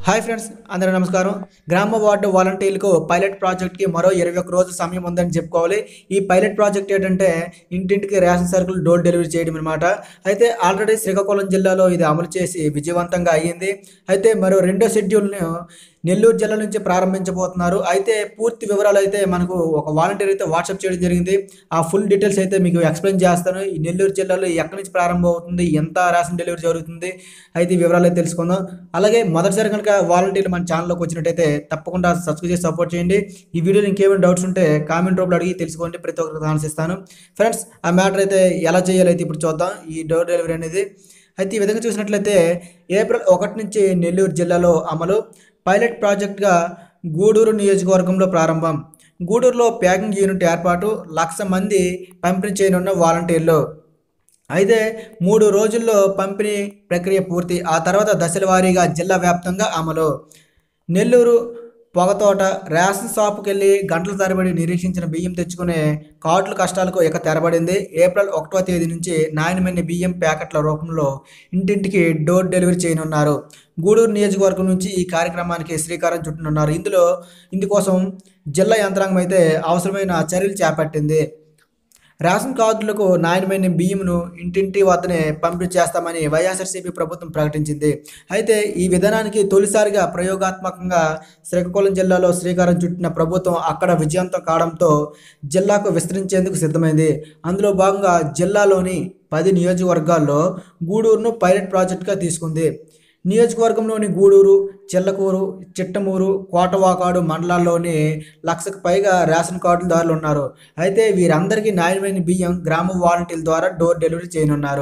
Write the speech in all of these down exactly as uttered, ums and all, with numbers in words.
Hi friends, అందరూ నమస్కారం. గ్రామ వార్డు వాలంటీర్లకు పైలట్ ప్రాజెక్ట్కి మరో ఇరవై ఒక్క రోజు సమయం ఉందని చెప్పుకోవాలి. ఈ పైలట్ ప్రాజెక్ట్ ఏంటంటే ఇంటింటికి రేషన్ సరుకులు డోర్ డెలివరీ చేయడం అనమాట. అయితే ఆల్రెడీ శ్రీకాకుళం జిల్లాలో ఇది అమలు చేసి విజయవంతంగా అయ్యింది. అయితే మరో రెండో షెడ్యూల్ను నెల్లూరు జిల్లా నుంచి ప్రారంభించబోతున్నారు. అయితే పూర్తి వివరాలు అయితే మనకు ఒక వాలంటీర్ అయితే వాట్సాప్ చేయడం జరిగింది. ఆ ఫుల్ డీటెయిల్స్ అయితే మీకు ఎక్స్ప్లెయిన్ చేస్తాను. ఈ నెల్లూరు జిల్లాలో ఎక్కడి నుంచి ప్రారంభం అవుతుంది, ఎంత రేషన్ డెలివరీ జరుగుతుంది, అయితే ఈ వివరాలు అయితే తెలుసుకుందాం. అలాగే మొదటిసారి కనుక వాలంటీర్లు మన ఛానల్లోకి వచ్చినట్టయితే తప్పకుండా సబ్స్క్రైబ్ చేసి సపోర్ట్ చేయండి. ఈ వీడియోలో ఇంకేమైనా డౌట్స్ ఉంటే కామెంట్ రూపంలో అడిగి తెలుసుకోండి, ప్రతి ఒక్కరికి ఆన్సర్ ఇస్తాను. ఫ్రెండ్స్, ఆ మ్యాటర్ అయితే ఎలా చేయాలి అయితే ఇప్పుడు చూద్దాం. ఈ డోర్ డెలివరీ అనేది అయితే ఈ విధంగా చూసినట్లయితే ఏప్రిల్ ఒకటి నుంచి నెల్లూరు జిల్లాలో అమలు. పైలట్ ప్రాజెక్ట్గా గూడూరు నియోజకవర్గంలో ప్రారంభం. గూడూరులో ప్యాకింగ్ యూనిట్ ఏర్పాటు, లక్ష మంది పంపిణీ చేయనున్న వాలంటీర్లు. అయితే మూడు రోజుల్లో పంపిణీ ప్రక్రియ పూర్తి. ఆ తర్వాత దశల వారీగా జిల్లా వ్యాప్తంగా అమలు. నెల్లూరు పొగతోట రేషన్ షాపుకి వెళ్ళి గంటల తరబడి నిరీక్షించిన బియ్యం తెచ్చుకునే కార్డుల కష్టాలకు ఇక తెరబడింది. ఏప్రిల్ ఒకటో తేదీ నుంచి నాణ్యమైన బియ్యం ప్యాకెట్ల రూపంలో ఇంటింటికి డోర్ డెలివరీ చేయనున్నారు. గూడూరు నియోజకవర్గం నుంచి ఈ కార్యక్రమానికి శ్రీకారం చుట్టనున్నారు. ఇందులో ఇందుకోసం జిల్లా యంత్రాంగం అయితే అవసరమైన చర్యలు చేపట్టింది. రేషన్ కార్డులకు నాణ్యమైన బియ్యంను ఇంటింటి వద్దనే పంపిణీ చేస్తామని వైఎస్ఆర్సీపీ ప్రభుత్వం ప్రకటించింది. అయితే ఈ విధానానికి తొలిసారిగా ప్రయోగాత్మకంగా శ్రీకాకుళం జిల్లాలో శ్రీకారం చుట్టిన ప్రభుత్వం అక్కడ విజయంతో కావడంతో జిల్లాకు విస్తరించేందుకు సిద్ధమైంది. అందులో భాగంగా జిల్లాలోని పది నియోజకవర్గాల్లో గూడూరును పైలట్ ప్రాజెక్టుగా తీసుకుంది. నియోజకవర్గంలోని గూడూరు, చిల్లకూరు, చిట్టమూరు, కోటవాకాడు మండలాల్లోని లక్షకు పైగా రేషన్ కార్డుదారులు ఉన్నారు. అయితే వీరందరికీ నాణ్యమైన బియ్యం గ్రామ వాలంటీర్ల ద్వారా డోర్ డెలివరీ చేయనున్నారు.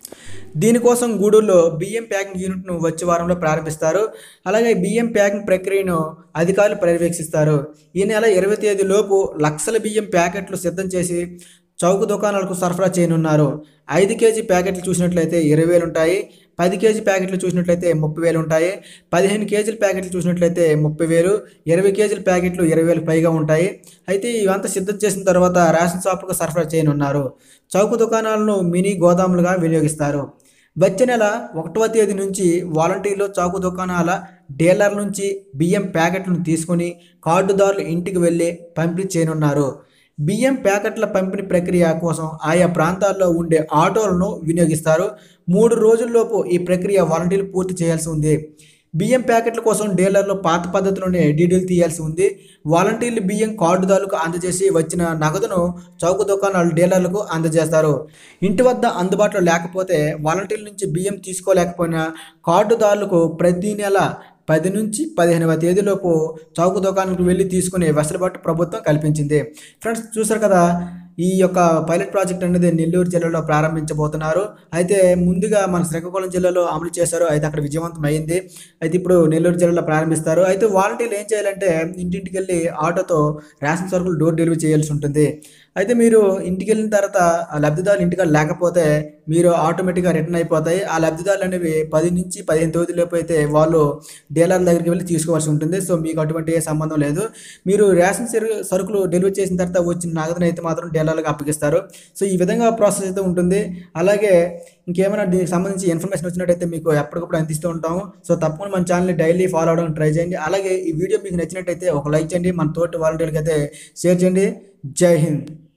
దీనికోసం గూడూరులో బియ్యం ప్యాకింగ్ యూనిట్ను వచ్చే వారంలో ప్రారంభిస్తారు. అలాగే బియ్యం ప్యాకింగ్ ప్రక్రియను అధికారులు పర్యవేక్షిస్తారు. ఈ నెల ఇరవై తేదీ లోపు లక్షల బియ్యం ప్యాకెట్లు సిద్ధం చేసి చౌక దుకాణాలకు సరఫరా చేయనున్నారు. ఐదు కేజీ ప్యాకెట్లు చూసినట్లయితే ఇరవై వేలు ఉంటాయి. పది కేజీ ప్యాకెట్లు చూసినట్లయితే ముప్పై వేలు ఉంటాయి. పదిహేను కేజీల ప్యాకెట్లు చూసినట్లయితే ముప్పై వేలు, ఇరవై కేజీల ప్యాకెట్లు ఇరవై వేలకు పైగా ఉంటాయి. అయితే ఇవంతా సిద్ధం చేసిన తర్వాత రేషన్ షాపులకు సరఫరా చేయనున్నారు. చౌక దుకాణాలను మినీ గోదాములుగా వినియోగిస్తారు. వచ్చే నెల ఒకటవ తేదీ నుంచి వాలంటీర్లు చౌక దుకాణాల డీలర్ల నుంచి బియ్యం ప్యాకెట్లను తీసుకొని కార్డుదారులు ఇంటికి వెళ్ళి పంపిణీ చేయనున్నారు. బియ్యం ప్యాకెట్ల పంపిణీ ప్రక్రియ కోసం ఆయా ప్రాంతాల్లో ఉండే ఆటోలను వినియోగిస్తారు. మూడు రోజుల్లోపు ఈ ప్రక్రియ వాలంటీర్లు పూర్తి చేయాల్సి ఉంది. బియ్యం ప్యాకెట్ల కోసం డీలర్లు పాత పద్ధతిలోనే డీడీలు తీయాల్సి ఉంది. వాలంటీర్లు బియ్యం కార్డుదారులకు అందజేసి వచ్చిన నగదును చౌక దుకాణాలు డీలర్లకు అందజేస్తారు. ఇంటి వద్ద అందుబాటులో లేకపోతే వాలంటీర్ల నుంచి బియ్యం తీసుకోలేకపోయినా కార్డుదారులకు ప్రతి నెల పది నుంచి పదిహేనవ తేదీలోపు చౌక దుకాణాలకు వెళ్ళి తీసుకునే వెసులుబాటు ప్రభుత్వం కల్పించింది. ఫ్రెండ్స్, చూసారు కదా, ఈ యొక్క పైలట్ ప్రాజెక్ట్ అనేది నెల్లూరు జిల్లాలో ప్రారంభించబోతున్నారు. అయితే ముందుగా మన శ్రీకాకుళం జిల్లాలో అమలు చేశారు. అయితే అక్కడ విజయవంతం అయింది. అయితే ఇప్పుడు నెల్లూరు జిల్లాలో ప్రారంభిస్తారు. అయితే వాలంటీర్లు ఏం చేయాలంటే ఇంటింటికి వెళ్ళి ఆటోతో రేషన్ సరుకులు డోర్ డెలివరీ చేయాల్సి ఉంటుంది. అయితే మీరు ఇంటికి వెళ్ళిన తర్వాత ఆ లబ్ధిదారులు ఇంటికి లేకపోతే మీరు ఆటోమేటిక్గా రిటర్న్ అయిపోతాయి. ఆ లబ్ధిదారులు అనేవి పది నుంచి పదిహేను తేదీలోపు అయితే వాళ్ళు డీలర్ల దగ్గరికి వెళ్ళి తీసుకోవాల్సి ఉంటుంది. సో మీకు అటువంటి ఏ సంబంధం లేదు. మీరు రేషన్ సరుకులు డెలివరీ చేసిన తర్వాత వచ్చిన నగదును అయితే మాత్రం డీలర్లకు అప్పగిస్తారు. సో ఈ విధంగా ప్రాసెస్ అయితే ఉంటుంది. అలాగే ఇంకేమైనా దీనికి సంబంధించి ఇన్ఫర్మేషన్ వచ్చినట్టయితే మీకు ఎప్పటికప్పుడు అందిస్తూ ఉంటాము. సో తప్పకుండా మన ఛానల్ని డైలీ ఫాలో అవడానికి ట్రై చేయండి. అలాగే ఈ వీడియో మీకు నచ్చినట్టయితే ఒక లైక్ చేయండి, మన తోటి వాలంటీర్లకి అయితే షేర్ చేయండి. జై హింద్.